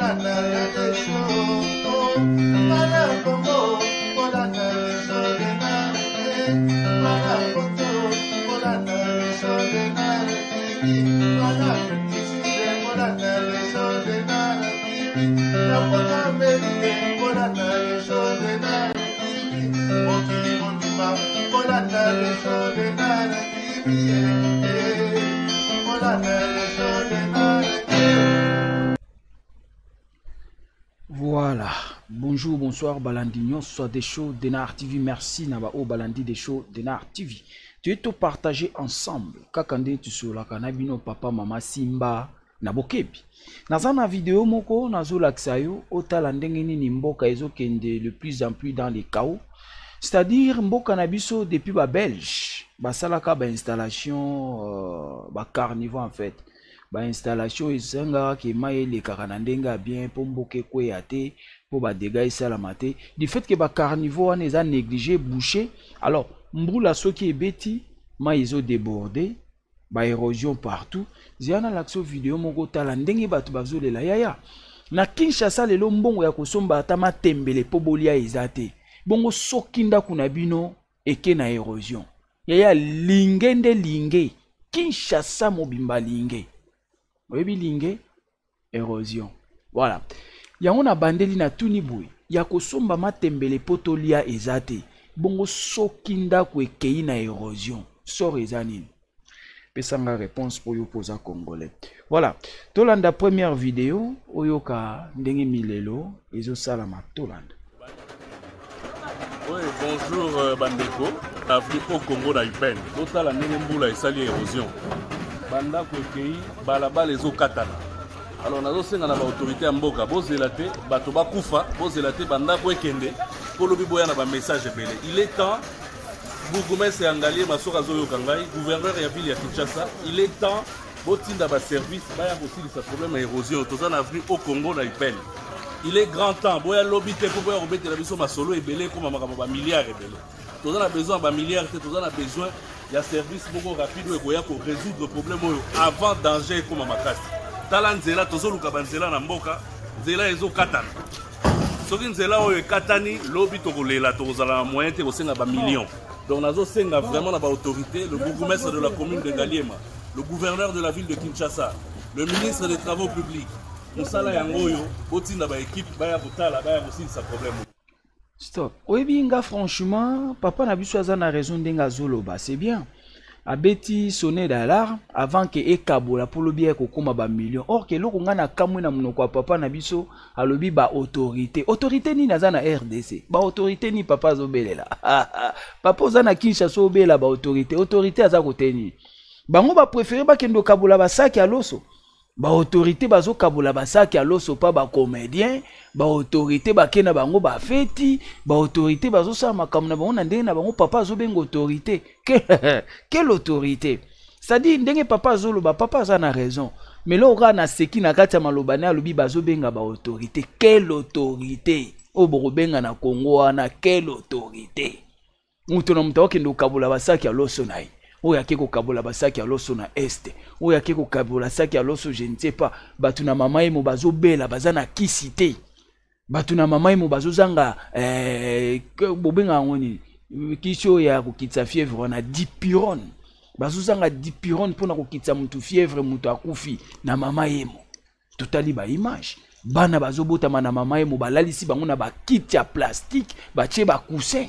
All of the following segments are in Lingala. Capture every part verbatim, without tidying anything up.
Voilà, bonjour, bonsoir, Balandignon, soit des shows d'Enar T V, merci Nabao Balandi des shows d'Enar T V. Tu es tout partagé ensemble, kakande tu sur la kanabino papa mama Simba Nabokebi. Nazana vidéo moko nazo laksayo otala ndenge nini mboka ezo kende le plus en plus dans les chaos. C'est-à-dire mboka nabiso depuis ba Belge, ba salaka ba installation euh, ba carnivore en fait. Ba installation isenga ki maye le karanandenga bien pour mboke kweyate pour ba dégâts salamate du fait que ba carnivore ne a négligé boucher alors mbula soki ebeti ma izo débordé ba érosion partout ziana l'action vidéo moko tala ndenge batu bazolela yaya na Kinshasa lelo mbongo ya kosomba atama tembele po bolia ezate bongo sokinda kuna bino eke na érosion yaya lingende linge Kinshasa mobimba linge Webi linge, érosion. Voilà. Yango na bandeli na tuni boui. Ya kosomba matembele potolia ezate. Bongo sokinda kwe kei na érosion. Sor ezanine. Pesanga réponse pour yo posa congolais. Voilà. Tolanda première vidéo. Oyoka ndenge milelo. Ezo salama Tolanda. Oui, bonjour euh, Bandeko. Afrique au Congo na Upen. Totala ndenge mbula esali érosion. Banda kwekei balabala ezo katana. Alors nazo senga na ba autorité ya mboka bozela te bato bakufa bozela te banda kwekende polobi boya na ba message belé. Il est temps bourgmestre Angalie Masoka zoyoka ngai gouverneur ya ville ya Kinshasa. Il est temps botinda ba service baya kosilisa problème érosion toza na Afrique au Congo na Ipel. Il est grand temps boya lobby te ko boya robete la biso masolo ebele ko makambo ba milliards ebele. Toza na besoin ba milliards te toza na besoin il y a service beaucoup rapide pour résoudre le problème avant danger comme à Makasi. Talanzela, tozo luka banzela na mboka, zela ezo katana. Soki nzela oyo katani, lobi tokolela tozala na moyen te kosenga ba millions. Donc nazo senga vraiment na ba autorité, le bourgmestre de la commune de Ngaliema, le gouverneur de la ville de Kinshasa, le ministre des travaux publics. Musala yangoyo, botinda ba équipe baya kotala baya kosilisa problème. Stop. Oebinga franchement, papa na biso aza na raison denga zoloba, c'est bien. Abeti sonner d'alarme avant que ekabola pour le bien ko koma ba million. Or que loko ngana kamwe na munoko papa na biso alobi ba autorité. Autorité ni naza na R D C. Ba autorité ni papa zobelela. Papa oza na Kinshasa obela ba autorité. Autorité aza koteni. Bango ba préférer ba kendo kabola ba saki a loso. Ba autorité bazo kabola ba saki a loso pa ba comédien. Ba autorité ba kena bango ba feti, ba autorité bazo sa makambo na bango na ndenge na bango papa zo benga autorité. Quelle autorité? C'est-à-dire ndenge papa zo loba papa za na raison. Mais là ora na seki na kati ya malobana alobi bazo benga ba autorité. Quelle autorité? O boro benga na Congo wana quelle autorité? Muto na mutawa kendo kabola ba saki a loso nai. Oya keko kabola ba saki a loso na este. Oya keko kabola saki a loso je ne sais pas. Batu na mama emo bazo bela bazana kisite. Batuna mama imo bazozanga eh bobenga ngoni kisho ya kokitsa fièvre na dipyrone bazozanga dipyrone pona kokitsa mutu fièvre mutu akufi na mama imo totali ba image bana bazobota na mama imo balalisi bango na ba kit ya plastique batie ba coussin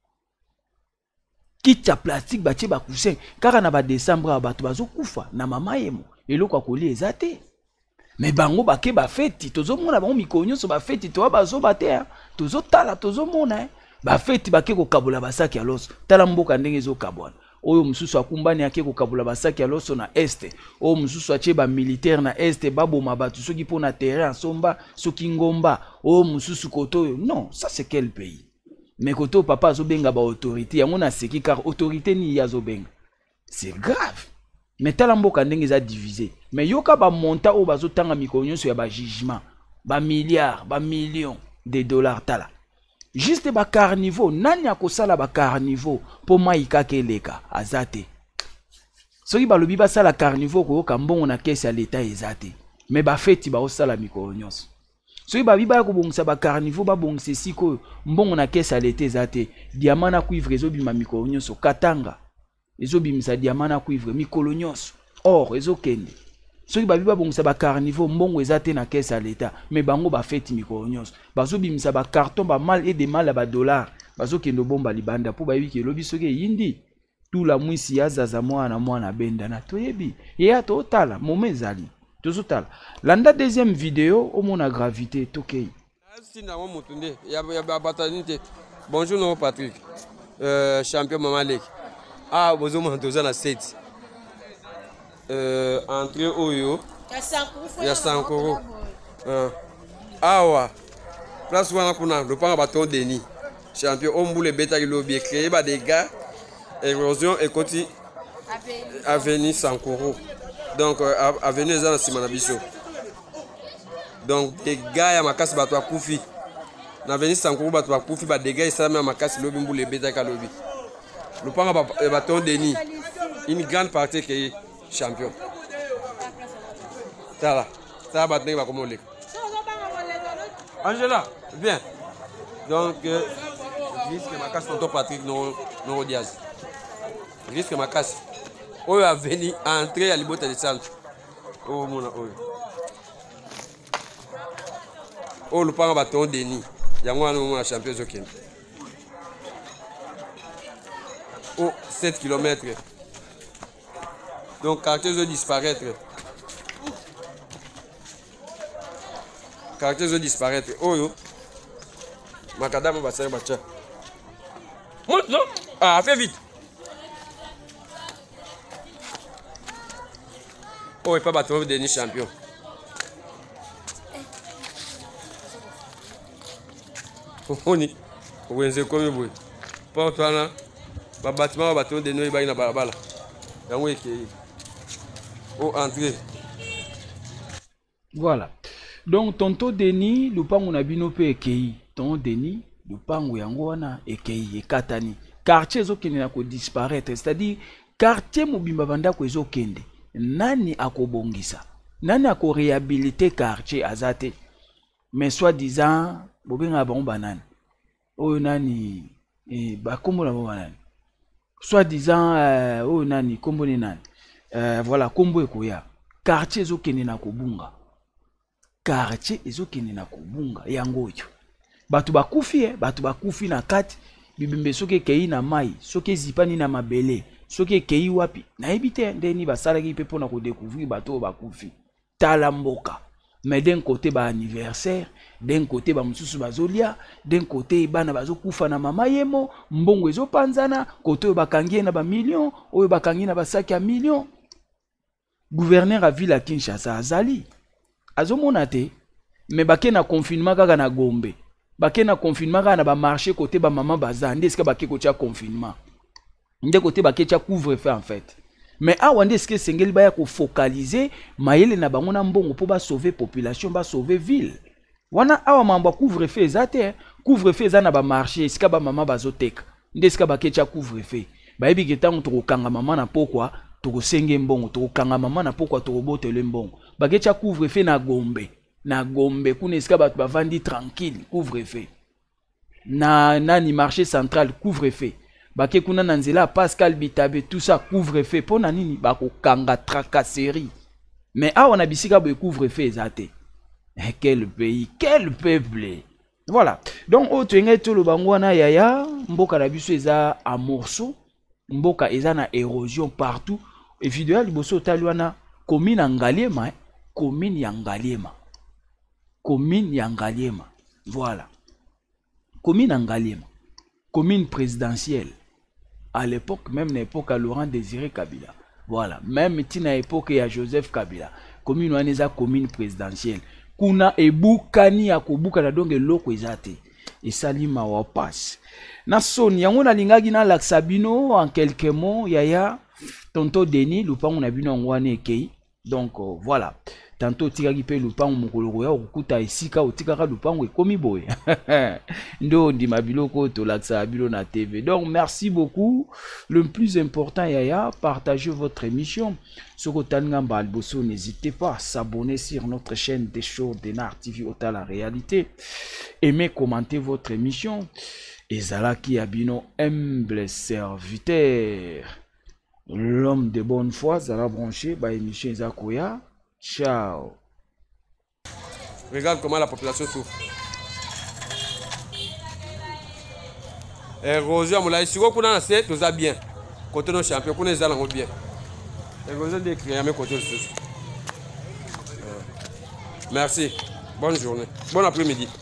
kit ya plastique batie ba coussin kaka na ba décembre bato bazokufa na mama imo eloko akoli ezate. Mais bango bake ba feti tozo mona bango mikonyo so ba feti to bazo bater tozo tala tozo mona ba feti bake ko kabola basaki ya loso tala mboka ndenge zo kabwana oyo mususu akumbani yake ko kabola basaki ya loso na este oyo mususu ache ba militaire na este baboma batu soki pona terrain somba soki ngomba oyo mususu koto non ça c'est quel pays mais koto papa zo benga ba autorité yango na seki car autorité ni ya zo benga c'est grave. Mais tala mboka ndenge za divisé. Mais yoka ba monta o bazo tanga mikonyo so ya ba jugement. Ba milliards, ba millions de dollars tala. Juste ba carnivore, nani akosala ba carnivore po maika keleka azate. Soki ba lobi ba sala carnivore ko yoka mbongo na kesi ya l'état ezate. Mais ba feti ba osala mikonyo. soki babi baya kobongisa bacarnivore babongisa esika mbongo na kesa lete eza te. Diamant na cuivre ezobima mikolo nyonso. Katanga ezobimisa diamant na cuivre mikolo nyonso. Or ezokende soki babi babongisa bacarnivore mbongo eza te na kesa leta, mais bango bafeti mikolo nyonso bazobimisa bacarton bamal et de mal ya badollar bazokende bomba libanda mpo bayebi ke elobi soki eyindi tula mwisi ya zaza mwana mwana bendana toyebi eya totala moma ezali tozotala. Landa deuxième vidéo omona gravité tokei. Bonjour non Patrick, euh, champion Mama League. Ah, bonjour mon deux à sept. Euh, entrée Oyo. Il y a Sankoro. Ah ouais. Place wana kuna le pan bâton Denis. Champion Ombu le bêta lobby créé par des gars. Érosion et côté Avenue Sankoro. Donc euh, Avenue Zana Simanabiso. Donc des gars ya makasi bato akufi. Na Avenue Sankoro bato akufi ba des gars ça même makasi lobby mbu le bêta lobby. Le pan bâton Denis. Une grande partie qui est champion. Ça là, ça va battre comment les. Angela, bien. Donc, euh, risque ma casse tonton Patrick non non Diaz. Risque ma casse. On va venir entrer à l'ibota de centre. Oh mon oh. Oh le parent bâton Denis. Yango wana mon champion zoken. Oh sept kilomètres. Donc, caractère va disparaître. Caractère va disparaître. Oh yo. Macadam va se battre. Monte non? Ah, fais vite. Oh, il pas battre le dernier champion. On est. On est comme vous. Pas toi là. Le bâtiment va battre le dernier il va na balabala. Yango ekei. Oh, André. Voilà. Donc, tonto Denis, lupango na bino pe ekei. Tonto Denis, lupango yango wana ekei, ekatani. Quartier ezokende na ko disparaître. C'est-à-dire, quartier mobimba banda ko ezokende. Nani akobongisa? Nani ako réhabiliter quartier azate? Mais soi-disant, bobenga bango banani. Oyo nani, eh, bakombo na banani. Soi-disant, euh, oh nani, kombo ni nani. Euh, voilà, kombo ekoya. Quartier ezokende na kobunga. Quartier ezokende na kobunga. Yango oyo. Batu bakufi, eh, batu bakufi na kati. Bibimbe soke kei na mai. Soke zipani na mabele. Soke kei wapi. Na ebite, ndeni basalaki pe pona ko découvrir bato bakufi. Tala mboka. Mais d'un côté, ba anniversaire, d'un côté, ba mususu bazolia, d'un côté, bana bazo kufa na mama yemo, mbongo ezo panzana, côté ba kangie na ba million, oyo ba kangie na ba saki a million. Gouverneur a ville à Kinshasa azali. Azo monate, mais ba ke na confinement kaka na Gombe. Ba ke na confinement kaka na ba marché côté ba maman baza, ndeska ba ke ko tia confinement. Nde côté ba ke tia couvre-feu en fait. Mais awa nde eske sengeli baya ko focaliser mayele na bango na mbongo po ba sauver population, ba sauver ville. Wana awa mamba couvre-feu ezate, couvre-feu eza na ba marché, esika ba mama bazoteka. Nde esika ba kecha couvre-feu. Ba yebi ketango to kanga mama na pokwa, to ko senge mbongo, to kanga mama na pokwa to botele mbongo. Ba kecha couvre-feu na Gombe. Na Gombe kuna esika ba ba vandi tranquille, couvre-feu. Na nani marché central couvre-feu. Bake kuna nanzela Pascal Bitabe tout ça couvre-feu pona nini bako kanga tracasserie. Mais awa na bisika bo couvre-feu ezate. Quel pays, quel peuple. Voilà. Donc o tuenge to lo bango na yaya mboka na biso eza a morceau, mboka eza na érosion partout. Et vidéo liboso talwana commune Ngaliema, eh? Commune ya Ngaliema. Commune ya Ngaliema. Voilà. Commune Ngaliema. Commune présidentielle. À l'époque, même à l'époque à Laurent Désiré Kabila. Voilà. Même à l'époque à Joseph Kabila. Commune Waneza, commune présidentielle. Kuna ebukani ya kobuka na donge loko ezate. Et salima wa passe. Na soni, yango na lingagi na laksabino en quelques mots, yaya, tonto Denis, lupango na bino ngwane ekei. Donc, euh, voilà. tantôt otikaki pe lupango mokolo koya okuta esika otikaka lupango ekomi boye ndo ndima biloko tolakisa bilo na T V. Donc merci beaucoup. Le plus important yaya, partagez votre émission. Soko Tangamba Alboso, n'hésitez pas à s'abonner sur notre chaîne des shows d'Enar T V Ota la réalité. Aimez, commentez votre émission. Ezalaki Abino, humble serviteur. L'homme de bonne foi, Zala branché, bah émission Ezakoya. Ciao. Regarde comment la population souffre. Érosion, mon si vous avez assez, tout ça bien. Côté nos champions, vous avez allé bien. Érosion de créer mes côtés. Merci. Bonne journée. Bon après-midi.